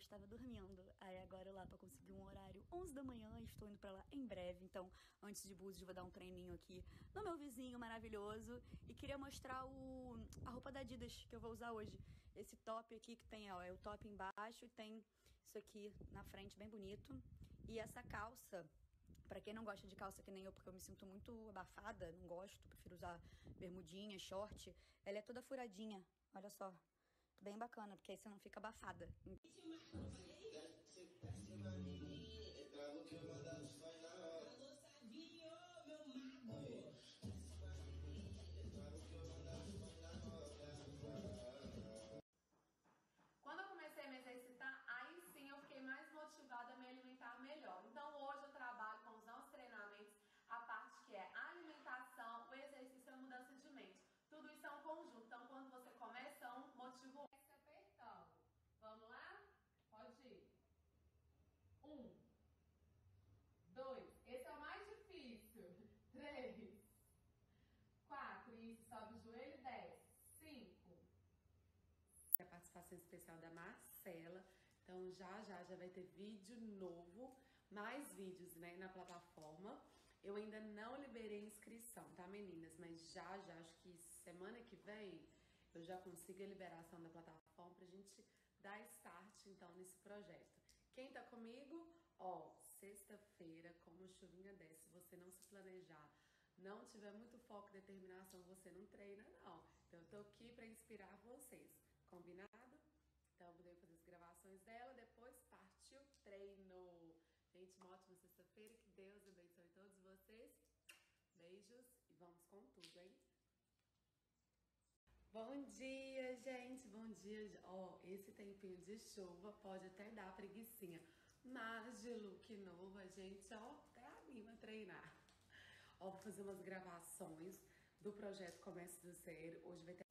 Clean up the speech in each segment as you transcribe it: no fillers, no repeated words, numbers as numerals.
estava dormindo. Aí agora lá pra conseguir um horário 11 da manhã, estou indo pra lá em breve. Então, antes de Búzios, vou dar um treininho aqui no meu vizinho maravilhoso. E queria mostrar a roupa da Adidas que eu vou usar hoje. Esse top aqui que tem, ó, é o top embaixo e tem isso aqui na frente, bem bonito. E essa calça, pra quem não gosta de calça que nem eu, porque eu me sinto muito abafada, não gosto, prefiro usar bermudinha, short, ela é toda furadinha, olha só. Bem bacana, porque aí você não fica abafada. Quando eu comecei a me exercitar, aí sim eu fiquei mais motivada a me alimentar melhor. Então hoje eu trabalho com os nossos treinamentos, a parte que é a alimentação, o exercício e a mudança de mente. Tudo isso é um conjunto. Então quando você começa um, motiva o outro. Se apertando. Vamos lá? Pode ir. 1, 2, esse é o mais difícil. 3, 4, isso, sobe o joelho, 10, 5. A participação especial da Marcela, então já vai ter vídeo novo, mais vídeos, né, na plataforma. Eu ainda não liberei inscrição, tá, meninas? Mas já, acho que semana que vem eu já consigo a liberação da plataforma pra gente dar start, então, nesse projeto. Quem tá comigo? Ó, sexta-feira, como chuvinha desce, se você não se planejar, não tiver muito foco e determinação, você não treina, não. Então, eu tô aqui pra inspirar vocês. Combinado? Então, vou fazer as gravações dela, depois partiu treino. Gente, uma ótima sexta-feira, que Deus abençoe todos vocês. Beijos e vamos com tudo, hein? Bom dia, gente, bom dia. Ó, esse tempinho de chuva pode até dar preguicinha, mas de look novo a gente, ó, até anima a treinar. Ó, vou fazer umas gravações do projeto Comece do Zero. Hoje vai ter...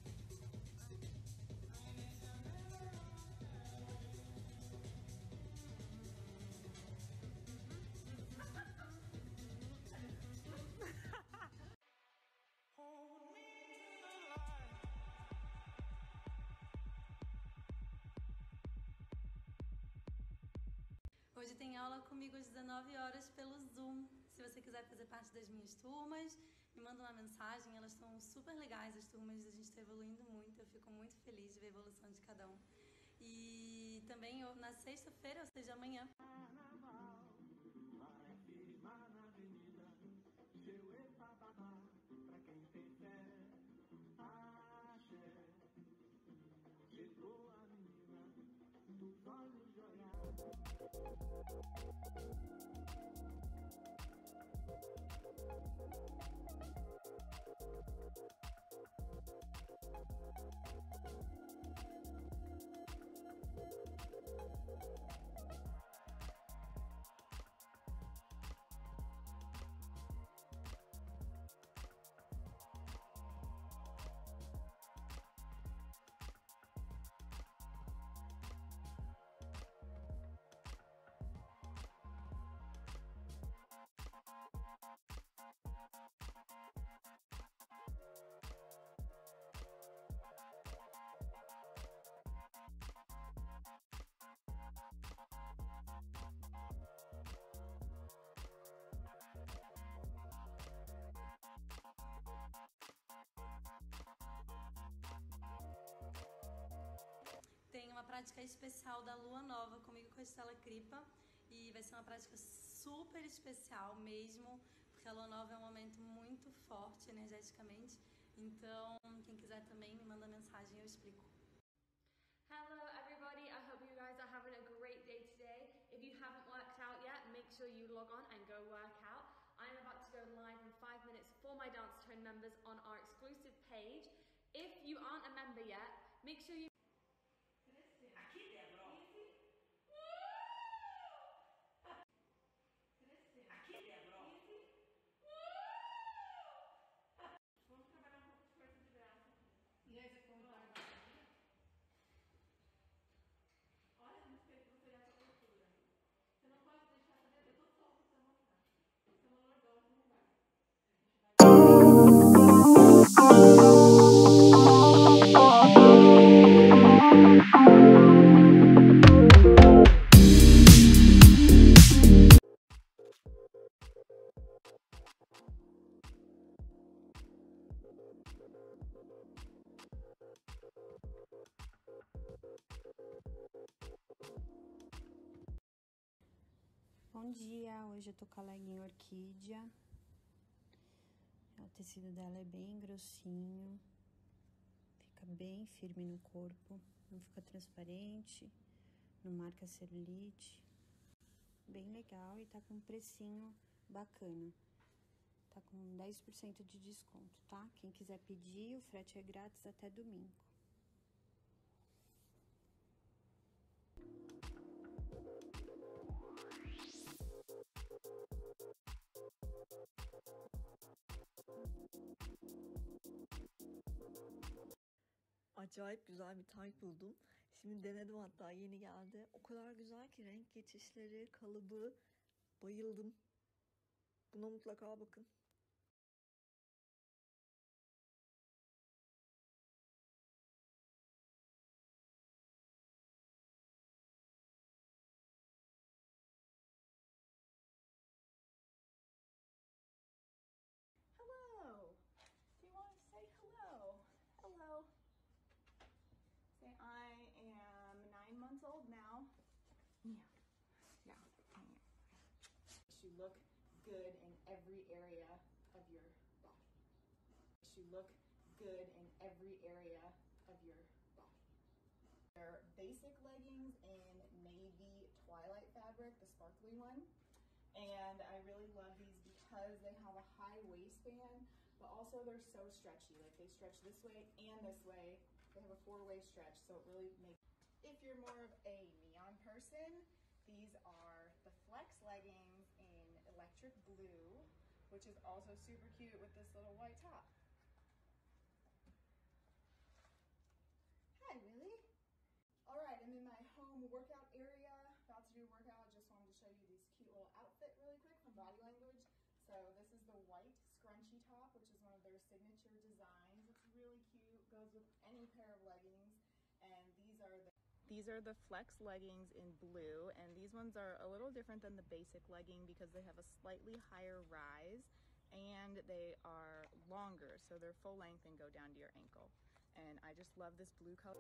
Hoje tem aula comigo às 19 horas pelo Zoom. Se você quiser fazer parte das minhas turmas, me manda uma mensagem. Elas estão super legais, as turmas, a gente está evoluindo muito. Eu fico muito feliz de ver a evolução de cada um. E também na sexta-feira, ou seja, amanhã. Tem uma prática especial da Lua Nova comigo com a Estela Kripa e vai ser uma prática super especial mesmo, porque a Lua Nova é um momento muito forte energeticamente, então quem quiser também me manda mensagem e eu explico. Hello everybody, I hope you guys are having a great day today. If you haven't worked out yet, make sure you log on and go work out. I'm about to go live in 5 minutes for my Dance Tone members on our exclusive page. If you aren't a member yet, make sure you... Aqui, Débora, ó. Aqui, Débora, ó. Vamos trabalhar um pouco de força de braço. E aí, você concorda? Olha no espelho que você já está postura. Você não pode deixar essa bebê todo solto pra você mostrar. Você não lordose no lugar. A gente vai... Bom dia, hoje eu tô com a legging orquídea. O tecido dela é bem grossinho, fica bem firme no corpo, não fica transparente, não marca celulite. Bem legal e tá com um precinho bacana. Tá com 10% de desconto, tá? Quem quiser pedir, o frete é grátis até domingo. Acayip güzel bir tayt buldum. Şimdi denedim, hatta yeni geldi. O kadar güzel ki renk geçişleri, kalıbı, bayıldım. Buna mutlaka bakın. Hello. Do you want to say hello? Hello. Say I am 9 months old now. Yeah. Yeah. You look good in every area of your body. You look good in every area of your body. They're basic leggings in navy twilight fabric, the sparkly one. And I really love these because they have a high waistband, but also they're so stretchy. Like, they stretch this way and this way. They have a 4-way stretch, so it really makes. If you're more of a neon person, these are the Flex leggings in electric blue, which is also super cute with this little white top. Hi, Willie. All right, I'm in my home workout area, about to do a workout. Just wanted to show you this cute little outfit really quick from Body Language. So this is the white scrunchy top, which is one of their signature designs. It's really cute, goes with any pair of leggings. And these are the Flex leggings in blue, and these ones are a little different than the basic legging because they have a slightly higher rise and they are longer, so they're full length and go down to your ankle. And I just love this blue color.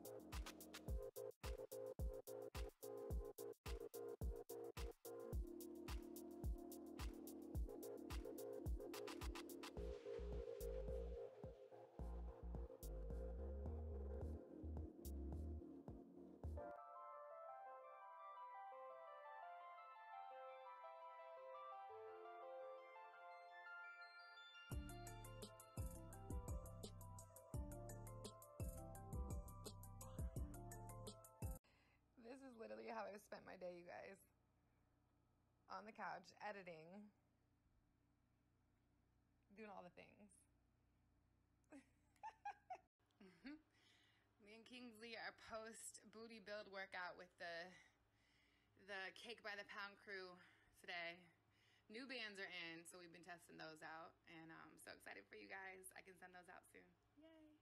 This is literally how I spent my day, you guys. On the couch, editing, doing all the things. Me and Kingsley are post booty build workout with the Cake by the Pound crew today. New bands are in, so we've been testing those out, and I'm so excited for you guys. I can send those out soon. Yay.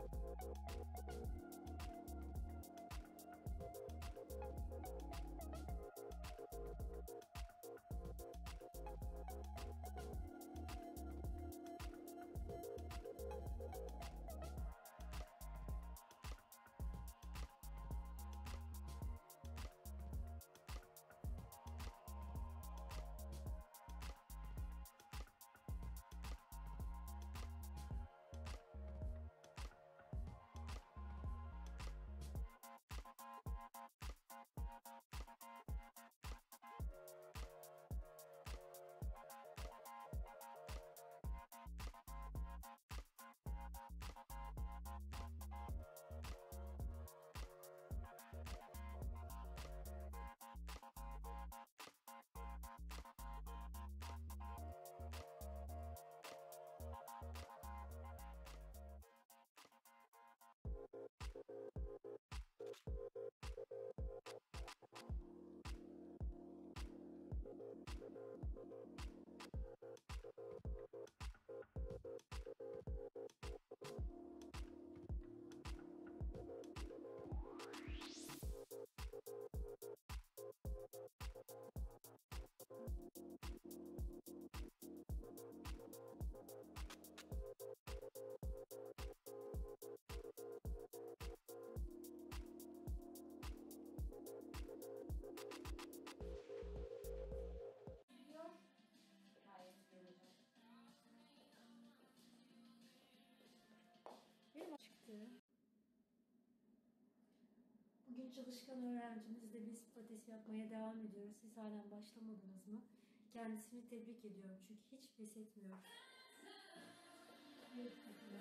Bugün çalışkan öğrencimizle biz pilates yapmaya devam ediyoruz. Siz halen başlamadınız mı? Kendisini tebrik ediyorum çünkü hiç pes etmiyor. Evet,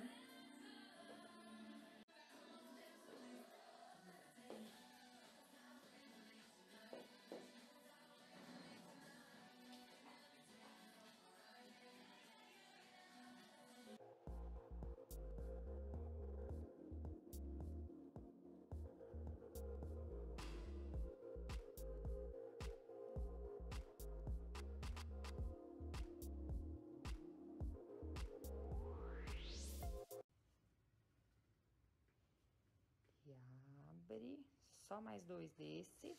Abre, só mais 2 desse.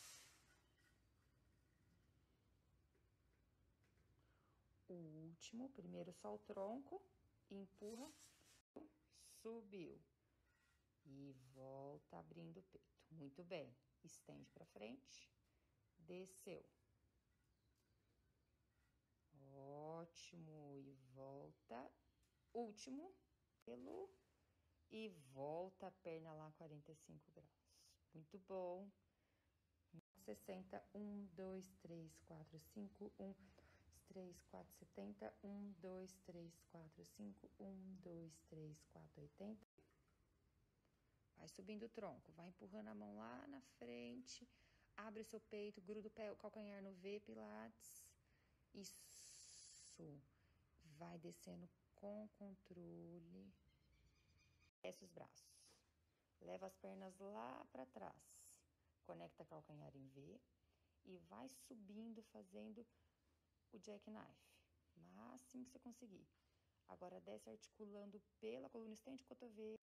O último, primeiro só o tronco, empurra, subiu. E volta abrindo o peito. Muito bem. Estende pra frente, desceu. Ótimo, e volta. Último, pelo... E volta a perna lá 45 graus. Muito bom. 60, 1, 2, 3, 4, 5, 1, 3, 4, 70, 1, 2, 3, 4, 5, 1, 2, 3, 4, 80. Vai subindo o tronco, vai empurrando a mão lá na frente, abre o seu peito, gruda o pé, o calcanhar no V, Pilates. Isso. Vai descendo com controle. Desce os braços. Leva as pernas lá para trás. Conecta calcanhar em V e vai subindo, fazendo o jackknife. Máximo que você conseguir. Agora desce articulando pela coluna, estende o cotovelo.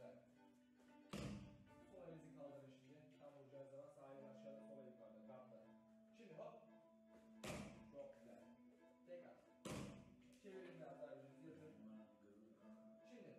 Sol elinizi kaldırın şimdi. Tam vuracağınız zaman sağ elin aşağıda, sol el yukarıda. Katla. Şimdi hop. Çok güzel. Tekrar. Çevirin biraz daha yüzünüzü, yatın. Şimdi.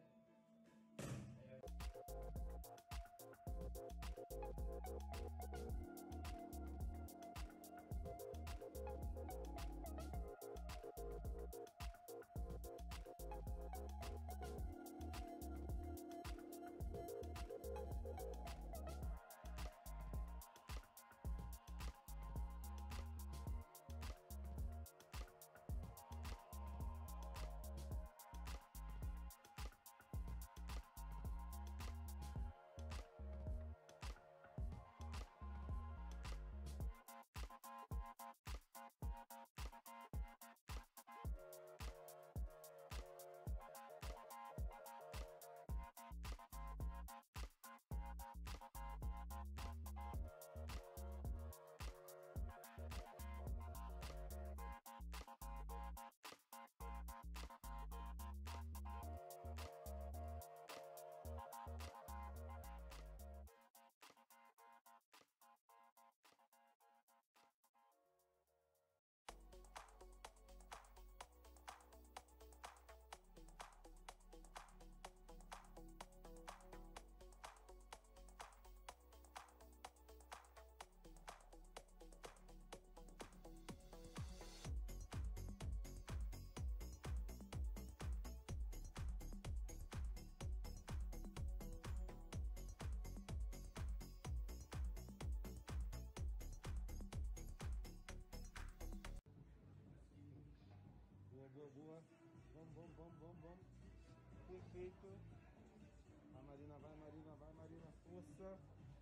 bom, bom, bom, bom. Perfeito. Vai, Marina, vai, Marina, vai, Marina. Força.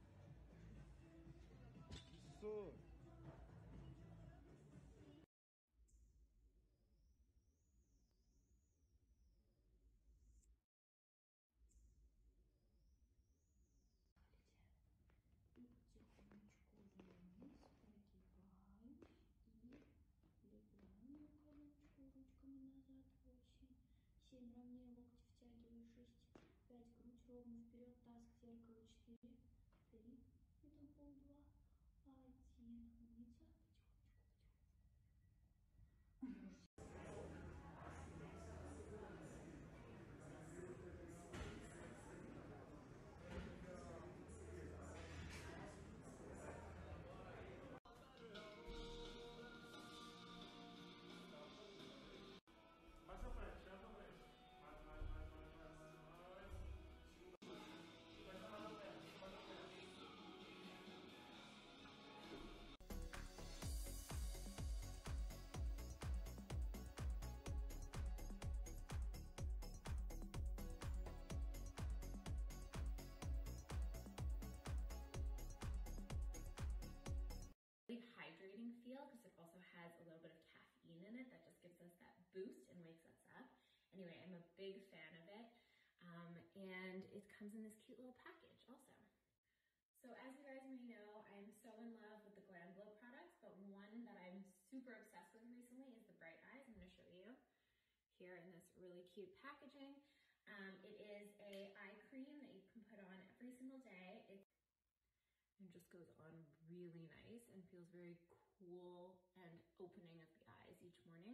Isso. Семь, ровнее локти втягивай, 6, 5, грудь ровно вперед, таз к зеркалу, 4, 3, это пол, 2, 1, умница, hydrating feel because it also has a little bit of caffeine in it that just gives us that boost and wakes us up. Anyway, I'm a big fan of it, and it comes in this cute little package also. So as you guys may know, I'm so in love with the Glam Glow products, but one that I'm super obsessed with recently is the Bright Eyes. I'm going to show you here in this really cute packaging. It is a eye cream that you can put on every single day. It just goes on really nice and feels very cool and opening of the eyes each morning.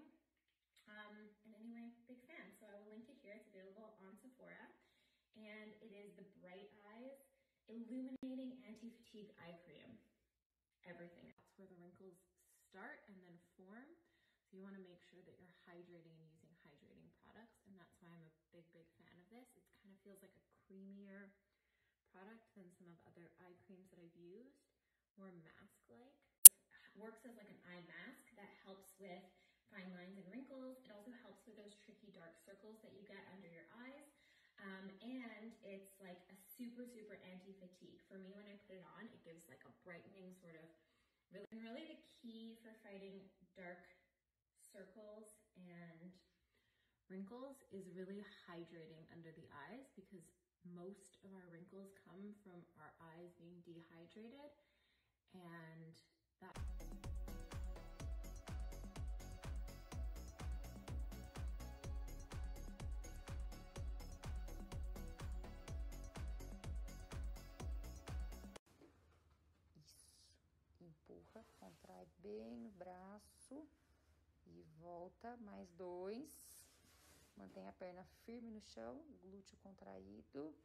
And anyway, big fan. So I will link it here. It's available on Sephora. And it is the Bright Eyes Illuminating Anti-Fatigue Eye Cream. Everything. That's where the wrinkles start and then form. So you want to make sure that you're hydrating and using hydrating products. And that's why I'm a big, big fan of this. It kind of feels like a creamier product than some of other eye creams that I've used. More mask-like. Works as like an eye mask that helps with fine lines and wrinkles. It also helps with those tricky dark circles that you get under your eyes. And it's like a super, super anti-fatigue. For me, when I put it on, it gives like a brightening sort of, really the key for fighting dark circles and wrinkles is really hydrating under the eyes, because most of our wrinkles come from our eyes being dehydrated, and that empurra, contrai bem o braço e volta, mais 2. Mantém a perna firme no chão, glúteo contraído.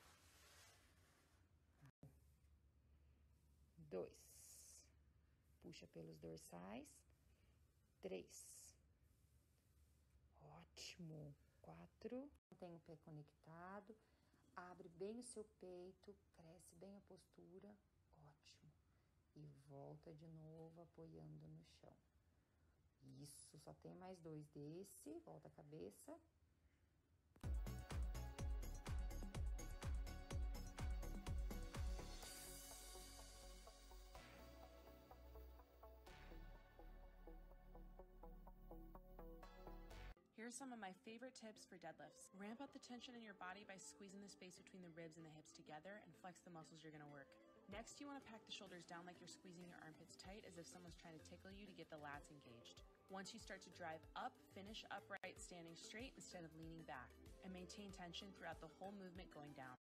2. Puxa pelos dorsais. 3. Ótimo. 4. Mantém o pé conectado. Abre bem o seu peito, cresce bem a postura. Ótimo. E volta de novo, apoiando no chão. Isso, só tem mais 2 desse. Volta a cabeça. Here are some of my favorite tips for deadlifts. Ramp up the tension in your body by squeezing the space between the ribs and the hips together and flex the muscles you're gonna work. Next, you wanna pack the shoulders down like you're squeezing your armpits tight, as if someone's trying to tickle you to get the lats engaged. Once you start to drive up, finish upright, standing straight instead of leaning back, and maintain tension throughout the whole movement going down.